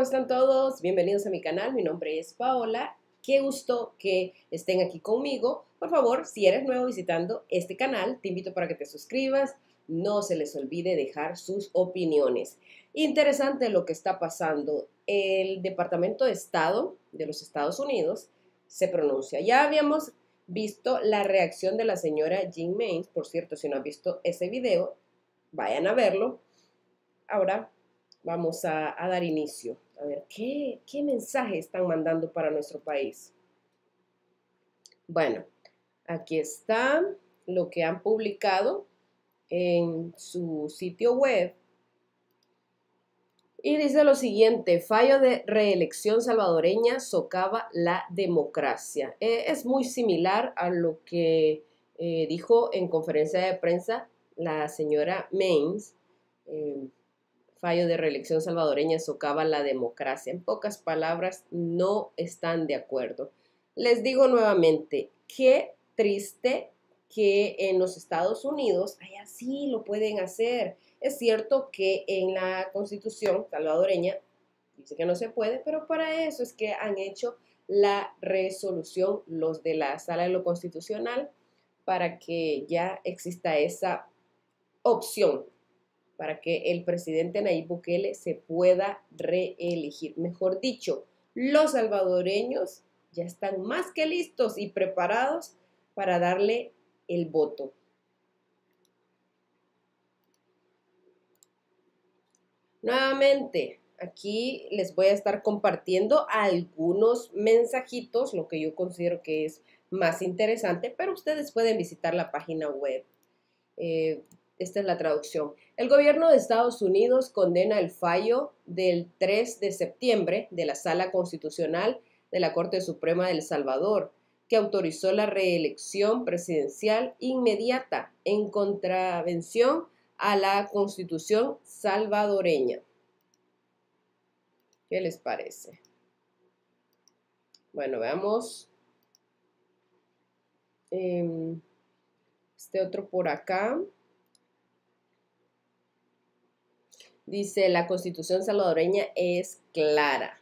están todos? Bienvenidos a mi canal, mi nombre es Paola. Qué gusto que estén aquí conmigo. Por favor, si eres nuevo visitando este canal, te invito para que te suscribas. No se les olvide dejar sus opiniones. Interesante lo que está pasando. El Departamento de Estado de los Estados Unidos se pronuncia. Ya habíamos visto la reacción de la señora Jean Mains. Por cierto, si no han visto ese video, vayan a verlo. Ahora vamos a dar inicio. A ver, ¿qué mensaje están mandando para nuestro país? Bueno, aquí está lo que han publicado en su sitio web. Y dice lo siguiente: fallo de reelección salvadoreña socava la democracia. Es muy similar a lo que dijo en conferencia de prensa la señora Mains. Fallo de reelección salvadoreña socava la democracia. En pocas palabras, no están de acuerdo. Les digo nuevamente, qué triste que en los Estados Unidos allá sí lo pueden hacer. Es cierto que en la Constitución salvadoreña dice que no se puede, pero para eso es que han hecho la resolución los de la Sala de lo Constitucional, para que ya exista esa opción para que el presidente Nayib Bukele se pueda reelegir. Mejor dicho, los salvadoreños ya están más que listos y preparados para darle el voto. Nuevamente, aquí les voy a estar compartiendo algunos mensajitos, lo que yo considero que es más interesante, pero ustedes pueden visitar la página web. Esta es la traducción. El gobierno de Estados Unidos condena el fallo del 3 de septiembre de la Sala Constitucional de la Corte Suprema de El Salvador, que autorizó la reelección presidencial inmediata en contravención a la Constitución salvadoreña. ¿Qué les parece? Bueno, veamos. Este otro por acá. Dice, la Constitución salvadoreña es clara.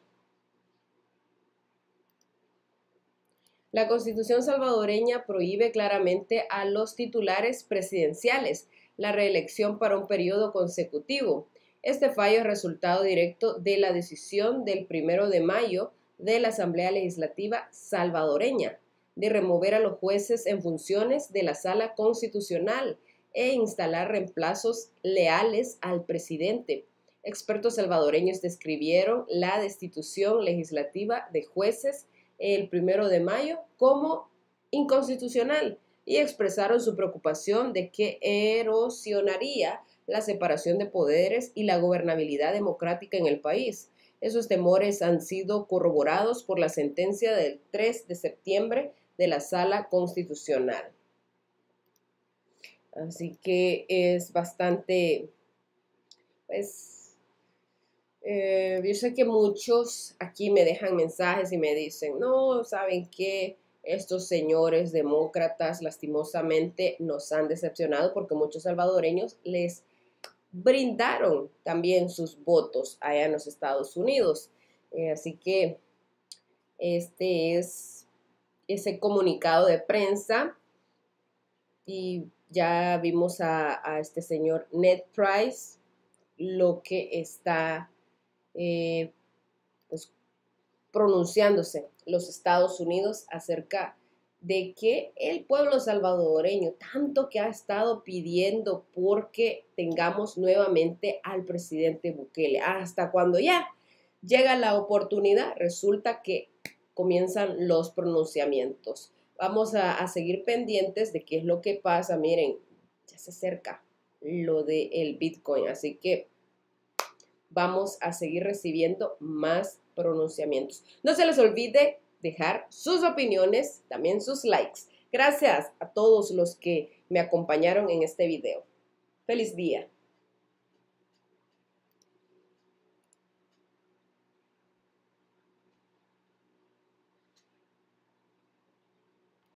La Constitución salvadoreña prohíbe claramente a los titulares presidenciales la reelección para un periodo consecutivo. Este fallo es resultado directo de la decisión del 1 de mayo de la Asamblea Legislativa salvadoreña de remover a los jueces en funciones de la Sala Constitucional e instalar reemplazos leales al presidente. Expertos salvadoreños describieron la destitución legislativa de jueces el 1 de mayo como inconstitucional y expresaron su preocupación de que erosionaría la separación de poderes y la gobernabilidad democrática en el país. Esos temores han sido corroborados por la sentencia del 3 de septiembre de la Sala Constitucional. Así que es bastante, pues, yo sé que muchos aquí me dejan mensajes y me dicen, no, ¿saben qué? Estos señores demócratas lastimosamente nos han decepcionado porque muchos salvadoreños les brindaron también sus votos allá en los Estados Unidos. Así que este es ese comunicado de prensa y ya vimos a este señor Ned Price lo que está pues, pronunciándose los Estados Unidos acerca de que el pueblo salvadoreño tanto que ha estado pidiendo porque tengamos nuevamente al presidente Bukele, hasta cuando ya llega la oportunidad, resulta que comienzan los pronunciamientos. Vamos a seguir pendientes de qué es lo que pasa. Miren, ya se acerca lo del Bitcoin, así que vamos a seguir recibiendo más pronunciamientos. No se les olvide dejar sus opiniones, también sus likes. Gracias a todos los que me acompañaron en este video. ¡Feliz día!